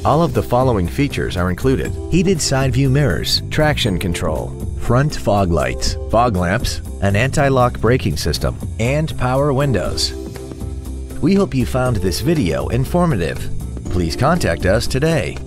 All of the following features are included: heated side view mirrors, traction control, front fog lights, fog lamps, an anti-lock braking system, and power windows. We hope you found this video informative. Please contact us today.